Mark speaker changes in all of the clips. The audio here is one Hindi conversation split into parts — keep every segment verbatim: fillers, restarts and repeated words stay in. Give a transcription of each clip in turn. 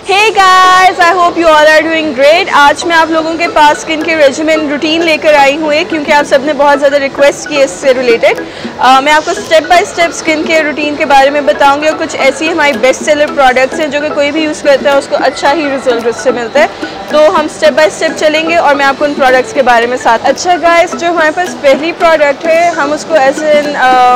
Speaker 1: Hey guys, I hope you all are doing great। आज मैं आप लोगों के पास स्किन के रेजिमेन रूटीन लेकर आई हूँ क्योंकि आप सबने बहुत ज़्यादा रिक्वेस्ट की इससे रिलेटेड। मैं आपको step by step skin care routine के बारे में बताऊंगी और कुछ ऐसी हमारी बेस्ट सेलर प्रोडक्ट्स हैं जो कि कोई भी यूज़ करता है उसको अच्छा ही रिजल्ट उससे मिलता है। तो हम स्टेप बाय स्टेप चलेंगे और मैं आपको उन प्रोडक्ट्स के बारे में साथ। अच्छा गाइस, जो हमारे पास पहली प्रोडक्ट है हम उसको एज एन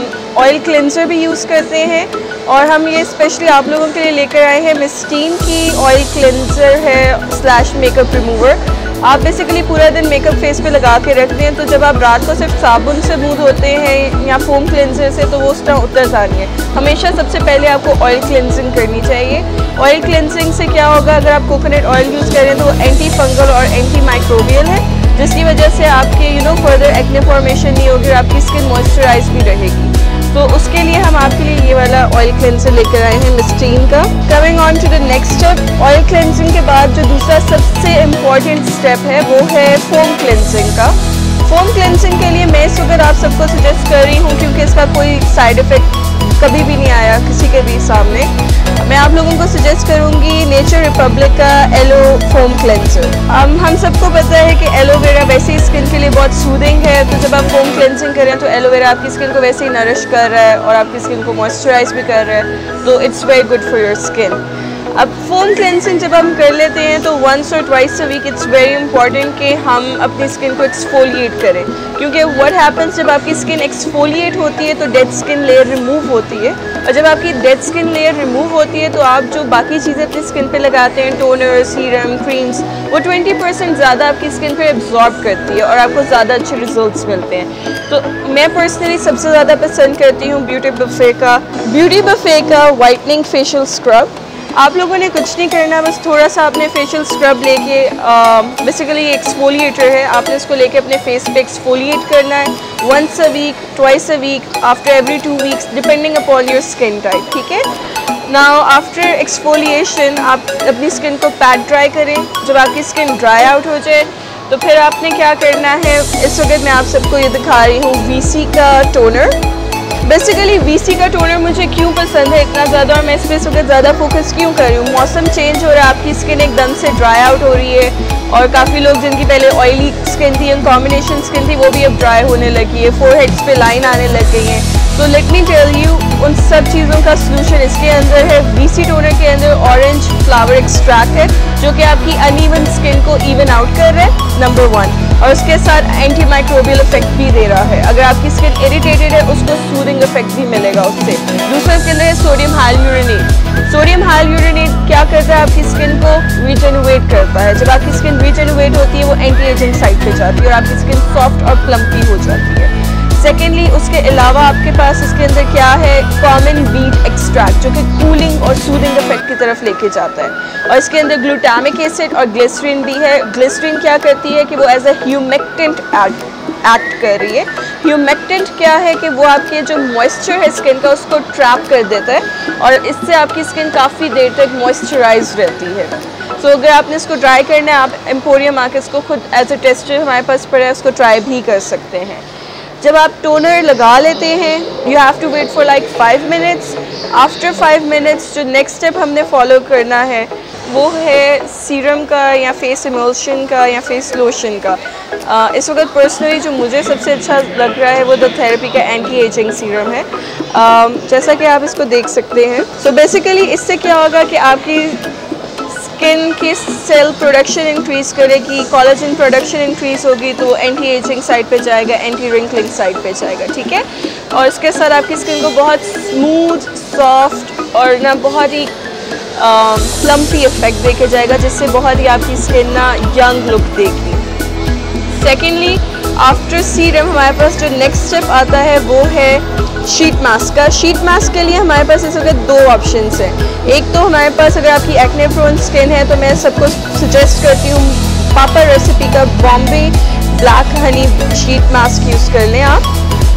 Speaker 1: ऑयल क्लेंजर भी यूज़ करते हैं और हम ये स्पेशली आप लोगों के लिए लेकर आए हैं मिस्टीन की ऑयल क्लेंजर है स्लैश मेकअप रिमूवर। आप बेसिकली पूरा दिन मेकअप फेस पे लगा के रखते हैं तो जब आप रात को सिर्फ साबुन से मुंह धोते हैं या फोम क्लेंजर से तो वो उस तरह उतरता नहीं है। हमेशा सबसे पहले आपको ऑयल क्लेंजिंग करनी चाहिए। ऑयल क्लेंजिंग से क्या होगा, अगर आप कोकोनट ऑयल यूज़ करें तो वो एंटी फंगल और एंटी माइक्रोबियल है जिसकी वजह से आपके you know further acne formation नहीं होगी और आपकी स्किन मॉइस्चराइज भी रहेगी। तो उसके लिए हम आपके लिए ये वाला ऑयल क्लेंजर लेकर आए हैं मिस्टीन का। Coming on to the next step, oil cleansing के बाद जो दूसरा सबसे इम्पॉर्टेंट स्टेप है वो है फोम क्लेंजिंग का। फोम क्लेंजिंग के लिए मैं इस वक्त आप सबको सजेस्ट कर रही हूँ क्योंकि इसका कोई साइड इफ़ेक्ट कभी भी नहीं आया किसी के भी सामने। मैं आप लोगों को सजेस्ट करूँगी नेचर रिपब्लिक का एलो फोम क्लेंजर। हम हम सबको पता है कि एलोवेरा वैसे ही स्किन के लिए बहुत सूदिंग है, तो जब आप फोम क्लेंजिंग करें तो एलोवेरा आपकी स्किन को वैसे ही नरिश कर रहा है और आपकी स्किन को मॉइस्चराइज भी कर रहा है, तो it's very good for your skin. अब फोम क्लेंजिंग जब हम कर लेते हैं तो वंस और twice a week it's very important कि हम अपनी स्किन को एक्सफोलिएट करें, क्योंकि व्हाट हैपेंस जब आपकी स्किन एक्सफोलिएट होती है तो डेड स्किन लेयर रिमूव होती है और जब आपकी डेड स्किन लेयर रिमूव होती है तो आप जो बाकी चीज़ें अपनी स्किन पे लगाते हैं टोनर, सीरम, क्रीम्स, वो ट्वेंटी परसेंट ज़्यादा आपकी स्किन पे एब्जॉर्ब करती है और आपको ज़्यादा अच्छे रिजल्ट्स मिलते हैं। तो मैं पर्सनली सबसे ज़्यादा पसंद करती हूँ ब्यूटी बफे का ब्यूटी बफे का वाइटनिंग फेशियल स्क्रब। आप लोगों ने कुछ नहीं करना, बस थोड़ा सा अपने फेशियल स्क्रब लेके, बेसिकली ये एक्सफोलिएटर है, आपने इसको लेके अपने फेस पे एक्सफोलिएट करना है once a week, twice a week, after every two weeks depending upon your skin type, ठीक है। नाउ आफ्टर एक्सफोलिएशन आप अपनी स्किन को पैट ड्राई करें। जब आपकी स्किन ड्राई आउट हो जाए तो फिर आपने क्या करना है, इस वक्त मैं आप सबको ये दिखा रही हूँ वीसी का टोनर। बेसिकली वीसी का टोनर मुझे क्यों पसंद है इतना ज़्यादा और मैं इस पर वक्त ज़्यादा फोकस क्यों कर रही हूँ, मौसम चेंज हो रहा है, आपकी स्किन एकदम से ड्राई आउट हो रही है और काफ़ी लोग जिनकी पहले ऑयली स्किन थी, कॉम्बिनेशन स्किन थी, वो भी अब ड्राई होने लगी है, फोरहेड्स पे लाइन आने लग गई है। तो लेट मी टेल यू, उन सब चीज़ों का सोल्यूशन इसके अंदर है। वीसी टोनर के अंदर ऑरेंज फ्लावर एक्सट्रैक्ट है जो कि आपकी अनइवन स्किन को इवन आउट कर रहा है, नंबर वन, और उसके साथ एंटी माइक्रोबियल इफेक्ट भी दे रहा है। अगर आपकी स्किन इरिटेटेड है उसको सूदिंग इफेक्ट भी मिलेगा उससे। दूसरा इसके अंदर है सोडियम हाइल्यूरोनेट। सोडियम हाइल्यूरोनेट क्या करता है, आपकी स्किन को रीजेनरेट करता है। जब आपकी स्किन रीजेनरेट होती है वो एंटी एजिंग साइड पे जाती है और आपकी स्किन सॉफ्ट और प्लम्पी हो जाती है। सेकेंडली उसके अलावा आपके पास इसके अंदर क्या है, कॉमन बीट एक्सट्रैक्ट जो कि कूलिंग और सूदिंग इफेक्ट की तरफ लेके जाता है और इसके अंदर ग्लूटामिक एसिड और ग्लिसरीन भी है। ग्लिसरीन क्या करती है कि वो एज अ ह्यूमेक्टेंट एक्ट कर रही है। ह्यूमेक्टेंट क्या है कि वो आपके जो मॉइस्चर है स्किन का उसको ट्रैप कर देता है और इससे आपकी स्किन काफ़ी देर तक मॉइस्चराइज रहती है। सो so, अगर आपने इसको ट्राई करना है आप एम्पोरियम आके इसको खुद एज अ टेस्टर हमारे पास पड़ा है उसको ट्राई भी कर सकते हैं। जब आप टोनर लगा लेते हैं you have to wait for like five minutes. After five minutes जो नेक्स्ट स्टेप हमने फॉलो करना है वो है सीरम का या फेस इमल्शन का या फेस लोशन का। uh, इस वक्त पर्सनली जो मुझे सबसे अच्छा लग रहा है वो द थेरेपी का एंटी एजिंग सीरम है, uh, जैसा कि आप इसको देख सकते हैं। सो so बेसिकली इससे क्या होगा कि आपकी स्किन की सेल प्रोडक्शन इंक्रीज़ करेगी, कोलेजन प्रोडक्शन इंक्रीज़ होगी तो एंटी एजिंग साइड पे जाएगा, एंटी रिंकलिंग साइड पे जाएगा, ठीक है। और इसके साथ आपकी स्किन को बहुत स्मूथ, सॉफ्ट और ना बहुत ही प्लम्पी इफेक्ट देके जाएगा जिससे बहुत ही आपकी स्किन ना यंग लुक देगी। सेकेंडली आफ्टर सीरम हमारे पास जो नेक्स्ट स्टेप आता है वो है शीट मास्क का। शीट मास्क के लिए हमारे पास इस वक्त दो ऑप्शंस हैं। एक तो हमारे पास अगर आपकी एक्ने प्रोन स्किन है तो मैं सबको सजेस्ट करती हूँ पापा रेसिपी का Bombee black honey sheet mask use कर लें आप।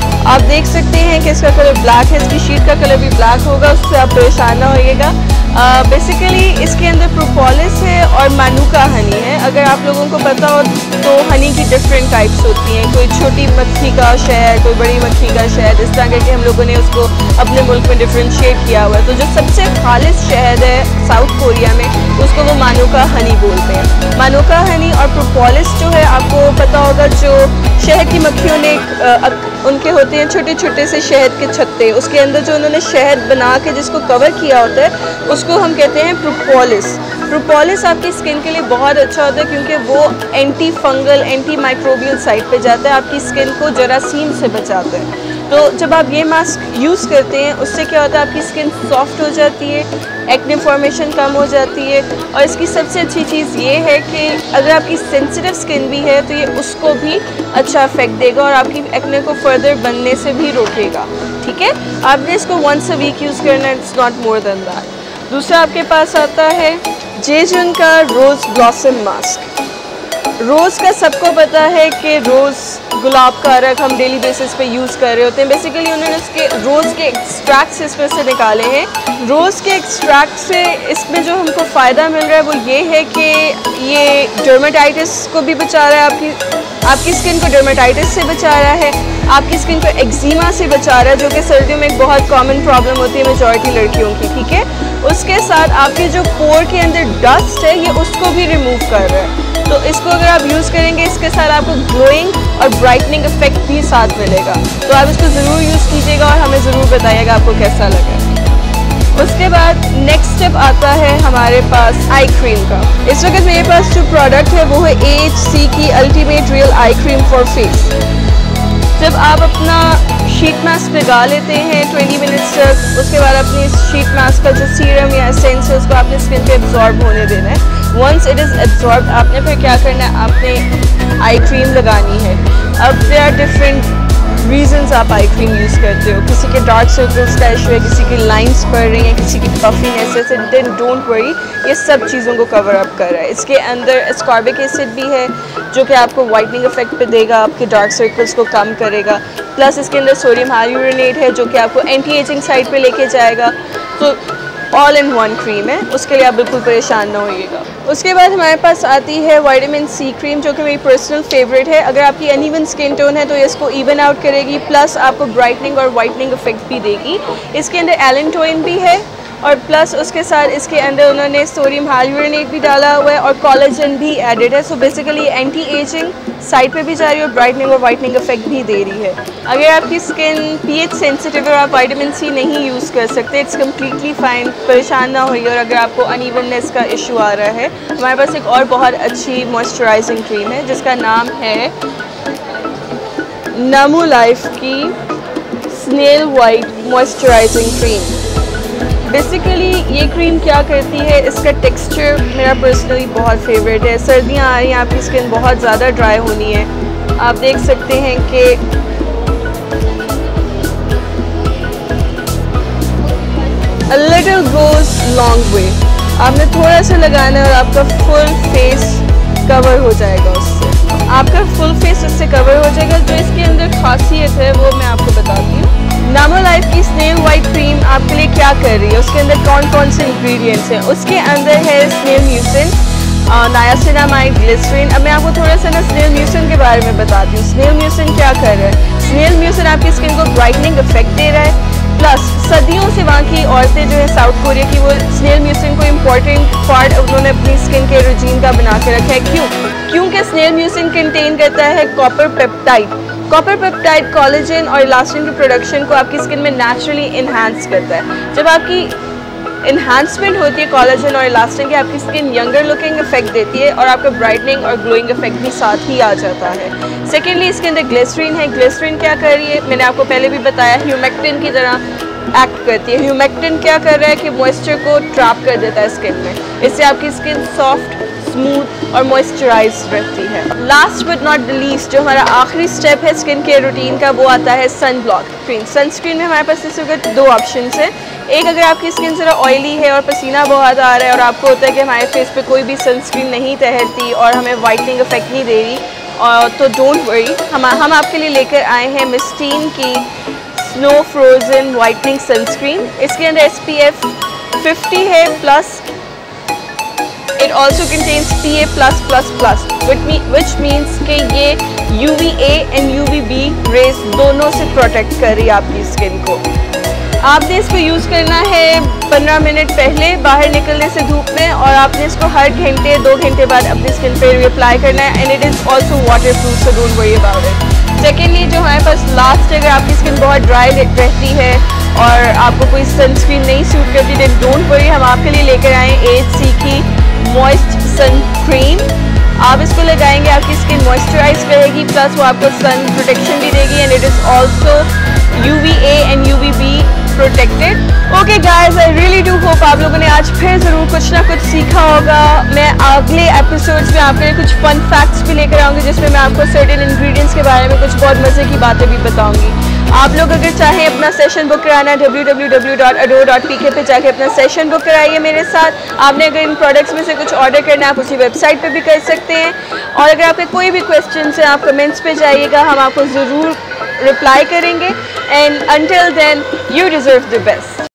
Speaker 1: आप देख सकते हैं कि इसका कलर ब्लैक है, इसकी शीट का कलर भी ब्लैक होगा, उससे आप परेशान ना होइएगा। बेसिकली uh, इसके अंदर प्रोपोलिस है और मानुका हनी है। अगर आप लोगों को पता हो तो हनी की डिफरेंट टाइप्स होती हैं, कोई छोटी मक्खी का शहद, कोई बड़ी मक्खी का शहद, इस तरह करके हम लोगों ने उसको अपने मुल्क में डिफ्रेंशिएट किया हुआ है। तो जो सबसे खालिश शहद है साउथ कोरिया में, उसको वो मानुका हनी बोलते हैं। मानुका हनी और प्रोपोलिस जो है, आपको पता होगा जो शहद की मक्खियों ने आ, उनके होते हैं छोटे छोटे से शहद के छत्ते, उसके अंदर जो उन्होंने शहद बना के जिसको कवर किया होता है उसको हम कहते हैं प्रोपोलिस। प्रोपोलिस आपकी स्किन के लिए बहुत अच्छा होता है क्योंकि वो anti fungal, anti microbial side पे जाता है, आपकी स्किन को जरासीम से बचाता है। तो जब आप ये मास्क यूज़ करते हैं उससे क्या होता है, आपकी स्किन सॉफ्ट हो जाती है, एक्ने फॉर्मेशन कम हो जाती है। और इसकी सबसे अच्छी चीज़ ये है कि अगर आपकी सेंसिटिव स्किन भी है तो ये उसको भी अच्छा इफेक्ट देगा और आपकी एक्ने को फर्दर बनने से भी रोकेगा। ठीक है, आपने इसको वंस अ वीक यूज़ करना है, it's not more than that. दूसरा आपके पास आता है जेजुन का रोज़ ब्लॉसम मास्क। रोज़ का सबको पता है कि रोज़ गुलाब का अरक हम डेली बेसिस पे यूज़ कर रहे होते हैं। बेसिकली उन्होंने उसके रोज़ के एक्सट्रैक्ट्स इसमें से निकाले हैं। रोज़ के एक्सट्रैक्ट से इसमें जो हमको फ़ायदा मिल रहा है वो ये है कि ये डर्मेटाइटिस को भी बचा रहा है, आपकी आपकी स्किन को डर्मेटाइटिस से बचा रहा है, आपकी स्किन को एक्जिमा से बचा रहा है, जो कि सर्दियों में एक बहुत कॉमन प्रॉब्लम होती है मेजॉरिटी लड़कियों की। ठीक है, उसके साथ आपके जो पोर के अंदर डस्ट है ये उसको भी रिमूव कर रहा है। तो इसको अगर आप यूज़ करेंगे, इसके साथ आपको ग्लोइंग और ब्राइटनिंग इफेक्ट भी साथ मिलेगा। तो आप इसको ज़रूर यूज़ कीजिएगा और हमें ज़रूर बताइएगा आपको कैसा लगा। उसके बाद नेक्स्ट स्टेप आता है हमारे पास आई क्रीम का। इस वक्त मेरे पास जो प्रोडक्ट है वो है ए एच सी की ultimate real eye cream for face. जब आप अपना शीट मास्क लगा लेते हैं ट्वेंटी मिनट्स तक, उसके बाद अपनी शीट मास्क का जो सीरम या एसेंस है उसको आपने स्किन पे एब्जॉर्ब होने देना है। वंस इट इज़ एब्जॉर्ब, आपने फिर क्या करना है, आपने आई क्रीम लगानी है। अब देयर आर डिफरेंट रीजंस आप आई क्रीम यूज़ करते हो। किसी के डार्क सर्कल्स का इशू है, किसी की लाइंस पड़ रही हैं, किसी की पफीनेस है, देन डोंट वरी, ये सब चीज़ों को कवर अप कर रहा है। इसके अंदर एस्कॉर्बिक एसिड भी है जो कि आपको वाइटनिंग इफेक्ट पे देगा, आपके डार्क सर्कल्स को कम करेगा। प्लस इसके अंदर सोडियम हाइल्यूरोनेट है जो कि आपको एंटी एजिंग साइड पे लेके जाएगा। तो ऑल इन वन क्रीम है, उसके लिए आप बिल्कुल परेशान ना होइएगा। उसके बाद हमारे पास आती है विटामिन सी क्रीम जो कि मेरी पर्सनल फेवरेट है। अगर आपकी अनइवन स्किन टोन है तो ये इसको इवन आउट करेगी, प्लस आपको ब्राइटनिंग और वाइटनिंग इफेक्ट भी देगी। इसके अंदर एलेंटोइन भी है और प्लस उसके साथ इसके अंदर उन्होंने सोडियम हाइल्यूरोनेट भी डाला हुआ है और कोलेजन भी एडेड है। So basically anti ageing side पे भी जा रही है और ब्राइटनिंग और वाइटनिंग इफेक्ट भी दे रही है। अगर आपकी स्किन पीएच सेंसिटिव है और आप विटामिन सी नहीं यूज़ कर सकते, इट्स कम्प्लीटली फाइन, परेशान ना होइए। और अगर आपको अनइवननेस का इशू आ रहा है, हमारे पास एक और बहुत अच्छी मॉइस्चराइजिंग क्रीम है जिसका नाम है नामो लाइफ की snail white moisturising cream. Basically ये क्रीम क्या करती है, इसका टेक्सचर मेरा पर्सनली बहुत फेवरेट है। सर्दियाँ आ रही हैं, आपकी स्किन बहुत ज़्यादा ड्राई होनी है। आप देख सकते हैं कि a little goes long way। आपने थोड़ा सा लगाना है और आपका फुल फेस कवर हो जाएगा उससे, आपका फुल फेस उससे कवर हो जाएगा। जो इसके अंदर खासियत है वो मैं आपको बताती हूँ। नामो लाइफ की स्नेल वाइट क्रीम आपके लिए क्या कर रही है, उसके अंदर कौन कौन से इंग्रेडिएंट्स हैं। उसके अंदर है स्नेल म्यूसिन, नायासिनामाइड, ग्लिसरीन। अब मैं आपको थोड़ा सा ना स्नेल म्यूसिन के बारे में बताती हूँ। स्नेल म्यूसिन क्या कर रहा है, स्नेल म्यूसिन आपकी स्किन को ब्राइटनिंग इफेक्ट दे रहा है। प्लस सदियों से वहाँ की औरतें जो है साउथ कोरिया की, वो स्नेल म्यूसिन को इम्पॉर्टेंट पार्ट उन्होंने अपनी स्किन के रूटीन का बना के रखा है। क्यों? क्योंकि स्नेल म्यूसिन कंटेन करता है copper peptide. Copper peptide collagen और इलास्टिन की प्रोडक्शन को आपकी स्किन में नेचुरली इन्हांस करता है। जब आपकी इन्हांसमेंट होती है कोलेजन और इलास्टिन की, आपकी स्किन यंगर लुकिंग इफेक्ट देती है और आपका ब्राइटनिंग और ग्लोइंग इफेक्ट भी साथ ही आ जाता है। सेकेंडली इसके अंदर ग्लिसरीन है। ग्लिसरीन क्या कर रही है, मैंने आपको पहले भी बताया, ह्यूमेक्टिन की तरह एक्ट करती है। ह्यूमेक्टिन क्या कर रहा है कि मॉइस्चर को ट्रैप कर देता है स्किन में, इससे आपकी स्किन सॉफ्ट, स्मूथ और मॉइस्चराइज रहती है। Last but not the least, जो हमारा आखिरी स्टेप है स्किन केयर रूटीन का, वो आता है सन ब्लॉक क्रीम। सनस्क्रीन में हमारे पास इस वक्त दो ऑप्शंस हैं। एक, अगर आपकी स्किन ज़रा ऑयली है और पसीना बहुत आ रहा है और आपको होता है कि हमारे फेस पे कोई भी सनस्क्रीन नहीं तैरती और हमें वाइटनिंग इफेक्ट नहीं दे रही, और तो डोंट वरी, हम हम आपके लिए लेकर आए हैं मिस्टीन की स्नो फ्रोजन वाइटनिंग सनस्क्रीन। इसके अंदर एस पी एफ फिफ्टी है plus it also contains P A plus plus plus which means कि ये U V A and U V B rays दोनों से प्रोटेक्ट कर रही है आपकी स्किन को। आपने इसको यूज़ करना है पंद्रह मिनट पहले बाहर निकलने से धूप में, और आपने इसको हर घंटे दो घंटे बाद अपनी स्किन पे रिअप्लाई करना है and it is also waterproof, so don't worry about it. Secondly जो हमारे पास लास्ट, अगर आपकी स्किन बहुत ड्राई रहती है और आपको कोई सनस्क्रीन नहीं सूट करती देन डोंट वरी, हम आपके लिए लेकर आए एच सी की मॉइस्ट सन क्रीम। आप इसको लगाएंगे, आपकी स्किन मॉइस्चराइज करेगी प्लस वो आपको सन प्रोटेक्शन भी देगी and it is also U V A and U V B protected. Okay guys, I really do hope आप लोगों ने आज फिर ज़रूर कुछ ना कुछ सीखा होगा। मैं अगले एपिसोड्स में आपके लिए कुछ फन फैक्ट्स भी लेकर आऊँगी जिसमें मैं आपको सर्टेन इंग्रेडिएंट्स के बारे में कुछ बहुत मज़े की बातें भी बताऊँगी। आप लोग अगर चाहें अपना सेशन बुक कराना W W W dot adore dot P K पे जाके अपना सेशन बुक कराइए मेरे साथ। आपने अगर इन प्रोडक्ट्स में से कुछ ऑर्डर करना है आप उसी वेबसाइट पे भी कर सकते हैं, और अगर आपके कोई भी क्वेश्चन है आप कमेंट्स पे जाइएगा, हम आपको ज़रूर रिप्लाई करेंगे। And until then you deserve the best.